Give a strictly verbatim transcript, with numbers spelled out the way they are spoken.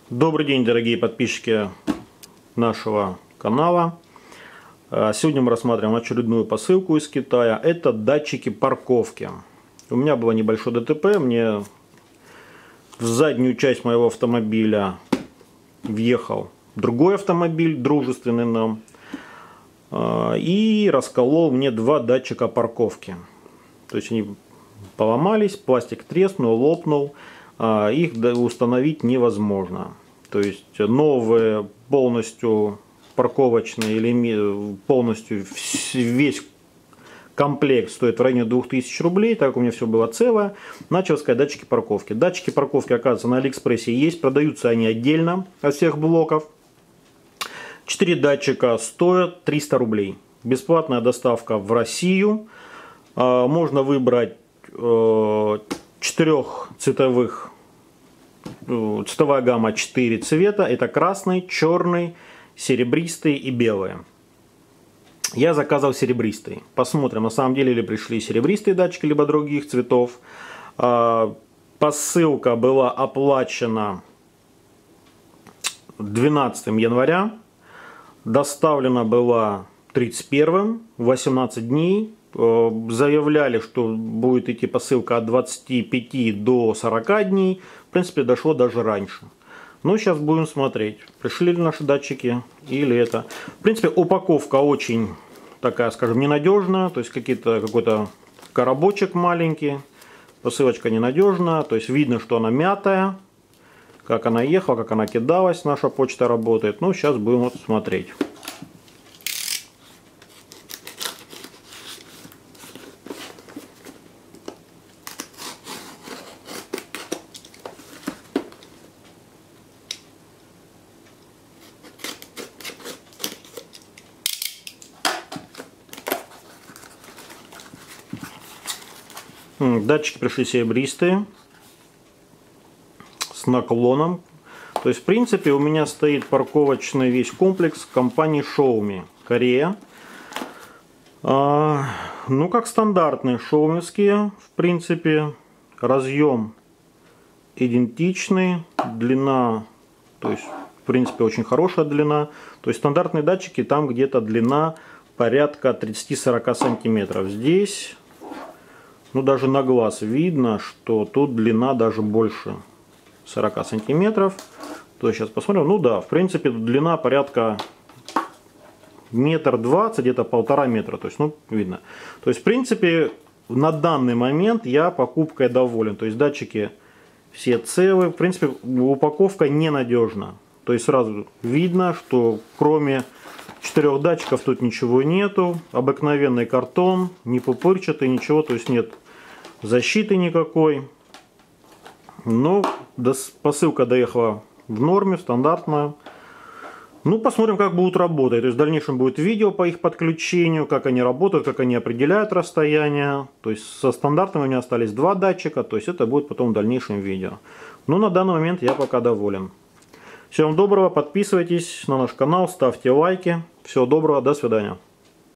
Добрый день, дорогие подписчики нашего канала. Сегодня мы рассматриваем очередную посылку из Китая. Это датчики парковки. У меня было небольшое ДТП. Мне в заднюю часть моего автомобиля въехал другой автомобиль, дружественный нам, и расколол мне два датчика парковки. То есть они поломались, пластик треснул, лопнул. Их установить невозможно. То есть новые полностью парковочные или полностью весь комплект стоит в районе двух тысяч рублей. Так как у меня все было целое, начал искать датчики парковки. Датчики парковки, оказывается, на Алиэкспрессе есть, продаются они отдельно от всех блоков. четыре датчика стоят триста рублей. Бесплатная доставка в Россию. Можно выбрать четырех цветовых, цветовая гамма четыре цвета. Это красный, черный, серебристый и белый. Я заказал серебристый. Посмотрим, на самом деле ли пришли серебристые датчики, либо других цветов. Посылка была оплачена двенадцатого января. Доставлена была тридцать первого, восемнадцать дней. Заявляли, что будет идти посылка от двадцати пяти до сорока дней. В принципе, дошло даже раньше. Но сейчас будем смотреть, пришли ли наши датчики или это. В принципе, упаковка очень такая, скажем, ненадежная. То есть какие-то какой-то коробочек маленький. Посылочка ненадежная. То есть видно, что она мятая. Как она ехала, как она кидалась. Наша почта работает. Ну, сейчас будем вот смотреть. Датчики пришли серебристые, с наклоном. То есть, в принципе, у меня стоит парковочный весь комплекс компании Xiaomi, Корея. А, ну, как стандартные шоумевские, в принципе. Разъем идентичный, длина, то есть, в принципе, очень хорошая длина. То есть, стандартные датчики, там где-то длина порядка тридцати-сорока сантиметров. Здесь... Ну, даже на глаз видно, что тут длина даже больше сорока сантиметров. То есть сейчас посмотрим. Ну да, в принципе, длина порядка метр двадцать, где-то полтора метра. То есть, ну, видно. То есть, в принципе, на данный момент я покупкой доволен. То есть, датчики все целые. В принципе, упаковка ненадежна. То есть, сразу видно, что кроме четырех датчиков тут ничего нету. Обыкновенный картон, не пупырчатый, ничего, то есть нет защиты никакой. Но посылка доехала в норме, стандартная. Ну, посмотрим, как будут работать. То есть в дальнейшем будет видео по их подключению, как они работают, как они определяют расстояние. То есть со стандартными у меня остались два датчика, то есть это будет потом в дальнейшем видео. Но на данный момент я пока доволен. Всем доброго, подписывайтесь на наш канал, ставьте лайки. Всего доброго, до свидания.